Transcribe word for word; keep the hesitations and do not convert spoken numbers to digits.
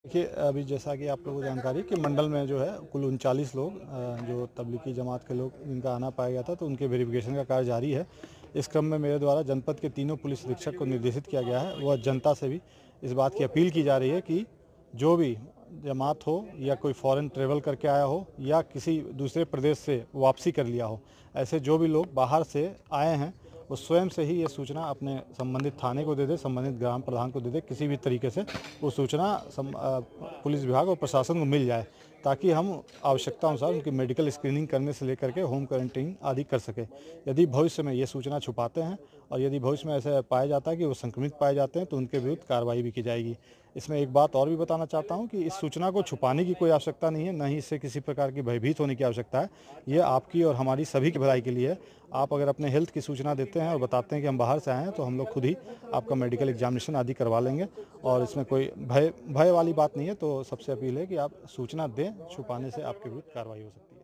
देखिए, अभी जैसा कि आप लोगों को जानकारी कि मंडल में जो है कुल उनचालीस लोग अ, जो तबलीगी जमात के लोग जिनका आना पाया गया था, तो उनके वेरिफिकेशन का कार्य जारी है। इस क्रम में मेरे द्वारा जनपद के तीनों पुलिस अधीक्षक को निर्देशित किया गया है। वह जनता से भी इस बात की अपील की जा रही है कि जो भी जमात हो या कोई फॉरेन ट्रेवल करके आया हो या किसी दूसरे प्रदेश से वापसी कर लिया हो, ऐसे जो भी लोग बाहर से आए हैं वो स्वयं से ही ये सूचना अपने संबंधित थाने को दे दे, संबंधित ग्राम प्रधान को दे दे। किसी भी तरीके से वो सूचना सम, आ, पुलिस विभाग और प्रशासन को मिल जाए, ताकि हम आवश्यकता अनुसार उनकी मेडिकल स्क्रीनिंग करने से लेकर के होम क्वारंटीन आदि कर सके। यदि भविष्य में ये सूचना छुपाते हैं और यदि भविष्य में ऐसे पाया जाता है कि वो संक्रमित पाए जाते हैं, तो उनके विरुद्ध कार्रवाई भी की जाएगी। इसमें एक बात और भी बताना चाहता हूँ कि इस सूचना को छुपाने की कोई आवश्यकता नहीं है, न ही इससे किसी प्रकार की भयभीत होने की आवश्यकता है। ये आपकी और हमारी सभी की भलाई के लिए है। आप अगर अपने हेल्थ की सूचना देते हैं और बताते हैं कि हम बाहर से आए हैं, तो हम लोग खुद ही आपका मेडिकल एग्जामिनेशन आदि करवा लेंगे और इसमें कोई भय भय वाली बात नहीं है। तो सबसे अपील है कि आप सूचना दें, छुपाने से आपके विरुद्ध कार्रवाई हो सकती है।